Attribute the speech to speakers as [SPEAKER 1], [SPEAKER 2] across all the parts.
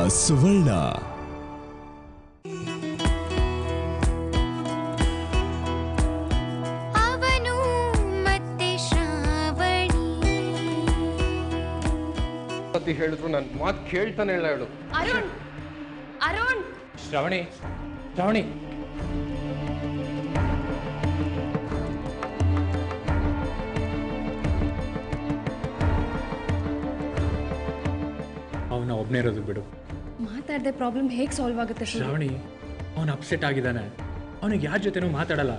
[SPEAKER 1] ಸುವರ್ಣ.
[SPEAKER 2] ಅವನು ಮತ್ತೆ ಶ್ರಾವಣಿ.
[SPEAKER 3] ಸತಿ ಹೇಳಿದ್ರು ನನ್ನ ಮಾತು ಕೇಳ್ತಾನೆ ಇಲ್ಲ. ಹೇಳು
[SPEAKER 4] ಅರುಣ್. ಅರುಣ್.
[SPEAKER 5] ಶ್ರಾವಣಿ, ಶ್ರಾವಣಿ, ಅವನ ಒಬ್ಬನೇ ಇರೋದು ಬಿಡು.
[SPEAKER 4] ಮಾತಾಡದೆ ಪ್ರಾಬ್ಲಮ್ ಹೇಗೆ ಸಾಲ್ವ್ ಆಗುತ್ತೆ
[SPEAKER 5] ಶ್ರಾವಣಿ? ಅವನು ಅಪ್ಸೆಟ್ ಆಗಿದ್ದಾನೆ. ಅವನಿಗೆ ಯಾರ ಜೊತೆನೂ ಮಾತಾಡಲ್ಲ.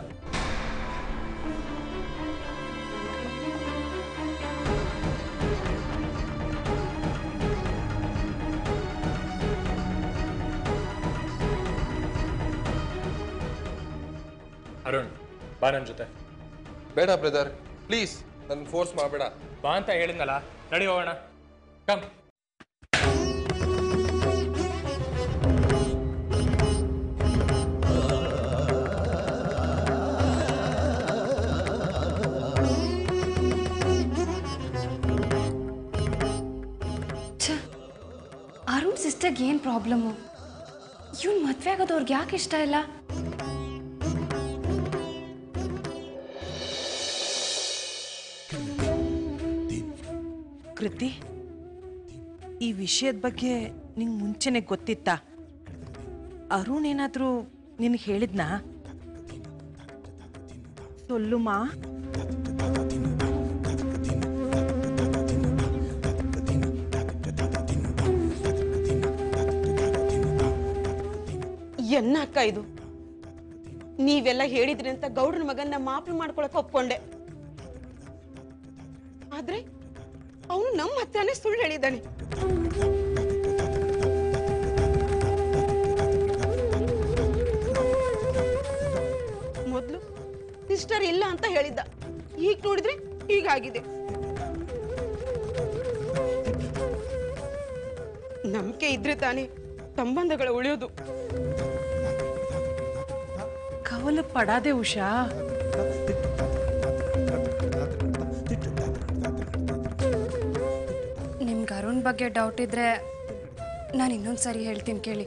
[SPEAKER 5] ಅರುಣ್, ಬಾ ನನ್ನ ಜೊತೆ.
[SPEAKER 3] ಬೇಡ ಬ್ರದರ್, ಪ್ಲೀಸ್ ನನ್ನ ಫೋರ್ಸ್ ಮಾಡಬೇಡ.
[SPEAKER 5] ಬಾ ಅಂತ ಹೇಳಿದ್ನಲ್ಲ, ನಡಿ ಹೋಗೋಣ. ಕಮ್.
[SPEAKER 4] ಅರುಣ್ ಸಿಸ್ಟರ್ಗೆ ಏನು ಪ್ರಾಬ್ಲಮ್ಮು? ಇವನ್ ಮದುವೆ ಆಗೋದು ಅವ್ರಿಗೆ ಯಾಕೆ ಇಷ್ಟ ಇಲ್ಲ?
[SPEAKER 6] ಕೃತಿ, ಈ ವಿಷಯದ ಬಗ್ಗೆ ನಿಂಗೆ ಮುಂಚೆನೆ ಗೊತ್ತಿತ್ತಾ? ಅರುಣ್ ಏನಾದರೂ ನಿನಗೆ ಹೇಳಿದ್ನಾ? ಸೊಲ್ಲುಮಾ.
[SPEAKER 7] ಎನ್ನಕ್ಕ ಇದು? ನೀವೆಲ್ಲ ಹೇಳಿದ್ರಿ ಅಂತ ಗೌಡ್ರ ಮಗನ್ನ ಮಾಫಿ ಮಾಡ್ಕೊಳಕ್ ಒಪ್ಕೊಂಡೆ. ಆದ್ರೆ ಅವನು ನಮ್ಮ ಹತ್ರನೇ ಸುಳ್ಳು ಹೇಳಿದ್ದಾನೆ. ಮೊದ್ಲು ಸಿಸ್ಟರ್ ಇಲ್ಲ ಅಂತ ಹೇಳಿದ್ದ, ಈಗ ನೋಡಿದ್ರೆ ಹೀಗಾಗಿದೆ. ನಂಬಿಕೆ ಇದ್ರೆ ತಾನೇ ಸಂಬಂಧಗಳು ಉಳಿಯೋದು.
[SPEAKER 6] ಕವಲು ಪಡಾದೆ ಉಷಾ.
[SPEAKER 4] ನಿಮ್ಗೆ ಅರುಣ್ ಬಗ್ಗೆ ಡೌಟ್ ಇದ್ರೆ ನಾನು ಇನ್ನೊಂದು ಸರಿ ಹೇಳ್ತೀನಿ ಕೇಳಿ.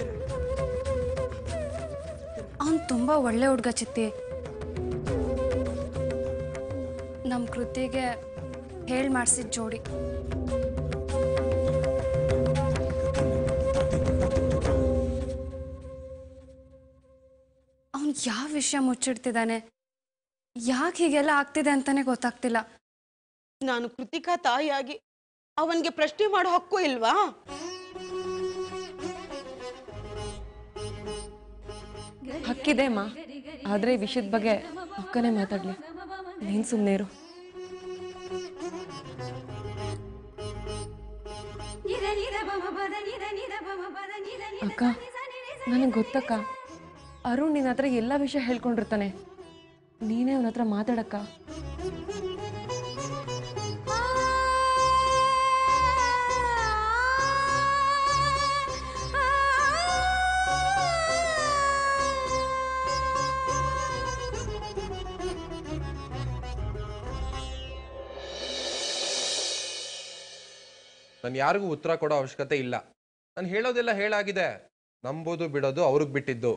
[SPEAKER 4] ಅವನು ತುಂಬ ಒಳ್ಳೆ ಹುಡುಗ ಚಿತ್ತಿ. ನಮ್ಮ ಕೃತಿಗೆ ಹೇಳಿ ಮಾಡಿಸಿದ ಜೋಡಿ. ಅವನು ಯಾವ ವಿಷಯ ಮುಚ್ಚಿಡ್ತಿದ್ದಾನೆ, ಯಾಕೆ ಹೀಗೆಲ್ಲ ಆಗ್ತಿದೆ ಅಂತಾನೆ ಗೊತ್ತಾಗ್ತಿಲ್ಲ.
[SPEAKER 7] ನಾನು ಕೃತಿಕಾ ತಾಯಿಯಾಗಿ ಅವನ್ಗೆ ಪ್ರಶ್ನೆ ಮಾಡೋ ಹಕ್ಕು ಇಲ್ವಾ?
[SPEAKER 8] ಹಕ್ಕಿದೆ ಅಮ್ಮ, ಆದ್ರೆ ಈ ವಿಷಯದ ಬಗ್ಗೆ ಅಕ್ಕನೇ ಮಾತಾಡ್ಲಿ. ನೀನ್ ಸುಮ್ಮನೆ ಇರು. ಅಕ್ಕ, ನನಗೆ ಗೊತ್ತಕ್ಕ, ಅರುಣ್ ನಿನ್ನ ಹತ್ರ ಎಲ್ಲ ವಿಷಯ ಹೇಳ್ಕೊಂಡಿರ್ತಾನೆ. ನೀನೇ ಅವನ ಹತ್ರ ಮಾತಾಡಕ್ಕ.
[SPEAKER 3] ನಾನು ಯಾರಿಗೂ ಉತ್ತರ ಕೊಡೋ ಅವಶ್ಯಕತೆ ಇಲ್ಲ. ನಾನು ಹೇಳೋದೆಲ್ಲ ಹೇಳಾಗಿದೆ. ನಂಬೋದು ಬಿಡೋದು ಅವ್ರಿಗೆ ಬಿಟ್ಟಿದ್ದು.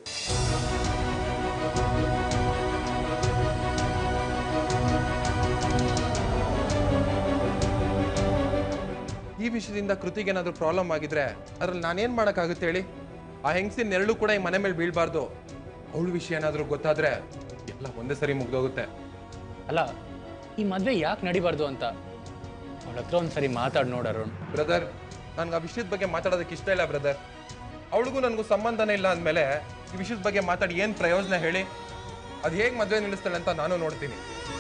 [SPEAKER 3] ಈ ವಿಷಯದಿಂದ ಕೃತಿಗೆ ಏನಾದರೂ ಪ್ರಾಬ್ಲಮ್ ಆಗಿದ್ರೆ ಅದ್ರಲ್ಲಿ ನಾನೇನ್ ಮಾಡೋಕ್ಕಾಗುತ್ತೆ ಹೇಳಿ? ಆ ಹೆಂಗಸಿನ ನೆರಳು ಕೂಡ ಈ ಮನೆ ಮೇಲೆ ಬೀಳ್ಬಾರ್ದು. ಅವಳ ವಿಷಯ ಏನಾದರೂ ಗೊತ್ತಾದ್ರೆ ಎಲ್ಲ ಒಂದೇ ಸರಿ ಮುಗ್ದೋಗುತ್ತೆ.
[SPEAKER 5] ಅಲ್ಲ, ಈ ಮದುವೆ ಯಾಕೆ ನಡಿಬಾರ್ದು ಅಂತ ಅವಳ ಹತ್ರ ಒಂದ್ಸರಿ ಮಾತಾಡಿ ನೋಡೋರು.
[SPEAKER 3] ಬ್ರದರ್, ನನ್ಗೆ ಆ ವಿಷಯದ ಬಗ್ಗೆ ಮಾತಾಡೋದಕ್ಕೆ ಇಷ್ಟ ಇಲ್ಲ ಬ್ರದರ್. ಅವಳಿಗೂ ನನಗೂ ಸಂಬಂಧನೇ ಇಲ್ಲ ಅಂದಮೇಲೆ ಈ ವಿಷಯದ ಬಗ್ಗೆ ಮಾತಾಡಿ ಏನು ಪ್ರಯೋಜನ ಹೇಳಿ? ಅದು ಹೇಗೆ ಮದುವೆ ನಿಲ್ಲಿಸ್ತಾಳೆ ಅಂತ ನಾನು ನೋಡ್ತೀನಿ.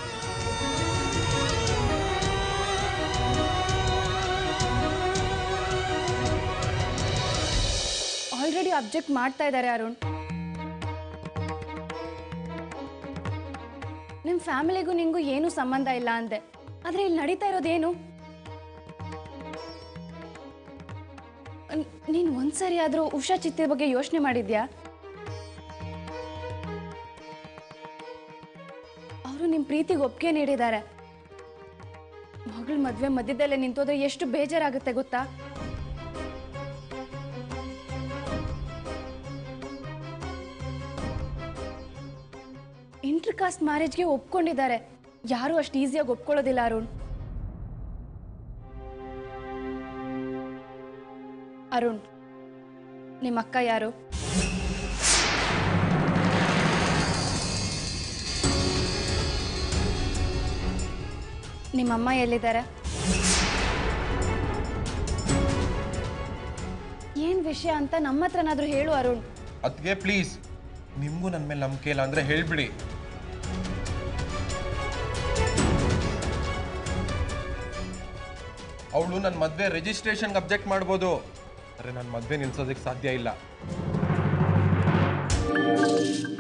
[SPEAKER 4] ಆಲ್ರೆಡಿ ಅಬ್ಜೆಕ್ಟ್ ಮಾಡ್ತಾ ಇದ್ದಾರೆ ಅರುಣ್. ನಿಮ್ಮ ಫ್ಯಾಮಿಲಿಗೂ ನಿಂಗೂ ಏನೂ ಸಂಬಂಧ ಇಲ್ಲ ಅಂದೆ, ಆದ್ರೆ ಇಲ್ಲಿ ನಡೀತಾ ಇರೋದೇನು? ನೀನು ಒಂದ್ಸರಿ ಆದ್ರೂ ಉಷಾ ಚಿತ್ತಿ ಬಗ್ಗೆ ಯೋಚನೆ ಮಾಡಿದ್ಯಾ? ಅವರು ನಿಮ್ಮ ಪ್ರೀತಿಗೆ ಒಪ್ಪಿಗೆ ನೀಡಿದ್ದಾರೆ. ಮಗಳ ಮದ್ವೆ ಮಧ್ಯದಲ್ಲೇ ನಿಂತೋದ್ರೆ ಎಷ್ಟು ಬೇಜಾರಾಗುತ್ತೆ ಗೊತ್ತಾ? ಇಂಟರ್ ಕಾಸ್ಟ್ ಮ್ಯಾರೇಜ್ಗೆ ಒಪ್ಕೊಂಡಿದ್ದಾರೆ. ಯಾರು ಅಷ್ಟು ಈಸಿಯಾಗಿ ಒಪ್ಕೊಳ್ಳೋದಿಲ್ಲ ಅರುಣ್. ಅರುಣ್, ನಿಮ್ಮ ಅಕ್ಕ ಯಾರು? ನಿಮ್ಮಮ್ಮ ಎಲ್ಲಿದ್ದಾರೆ? ಏನ್ ವಿಷಯ ಅಂತ ನಮ್ಮ ಹತ್ರನಾದ್ರೂ ಹೇಳು ಅರುಣ್.
[SPEAKER 3] ಅದ್ಗೆ ಪ್ಲೀಸ್, ನಿಮ್ಗೂ ನನ್ನ ಮೇಲೆ ನಂಬಿಕೆ ಇಲ್ಲ ಅಂದ್ರೆ ಹೇಳ್ಬಿಡಿ. ಅವಳು ನನ್ನ ಮದ್ವೆ ರಿಜಿಸ್ಟ್ರೇಷನ್ಗೆ ಅಬ್ಜೆಕ್ಟ್ ಮಾಡ್ಬೋದು, ಆದರೆ ನನ್ನ ಮದ್ವೆ ನಿಲ್ಸೋದಕ್ಕೆ ಸಾಧ್ಯ ಇಲ್ಲ.